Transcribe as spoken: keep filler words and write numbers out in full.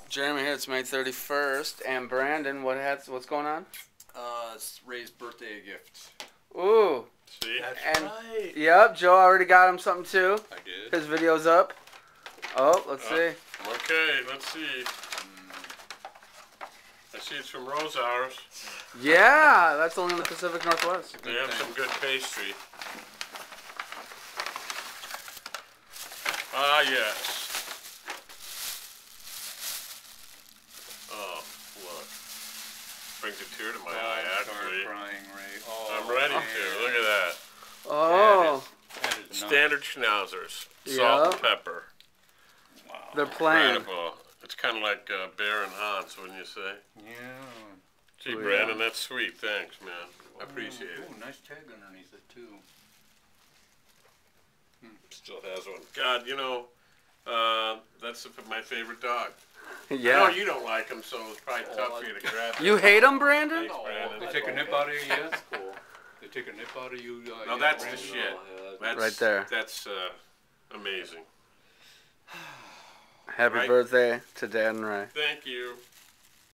Jeremy here. It's May thirty-first, and Brandon, what has what's going on? Uh, it's Ray's birthday gift. Ooh. See? That's and, right. Yep, Joe already got him something too. I did. His video's up. Oh, let's uh, see. Okay, let's see. I see it's from Rosauers. Yeah, that's only in the Pacific Northwest. They have some good pastry. Ah, yes. Oh, look. Brings a tear to my eye, actually. Crying, Ray. Oh, I'm ready man. to. Look at that. Oh. That is Standard Schnauzers. Yeah. Salt and pepper. Wow. They're playing. Incredible. It's kind of like uh, Bear and Hans, wouldn't you say? Yeah. Gee, Oh, yeah. Brandon, that's sweet. Thanks, man. I appreciate oh, it. Oh, nice tag underneath it, too. Still has one. God, you know, uh, that's my favorite dog. Yeah. I know you don't like him, so it's probably Oh, tough I- for you to grab him. You hate him, Brandon? Thanks, Brandon. They take a nip out of you yet? That's cool. They take a nip out of you uh, No, yet, that's the Brandon? shit. That's, Right there. That's uh, amazing. Happy Right. birthday to Dad and Ray. Thank you.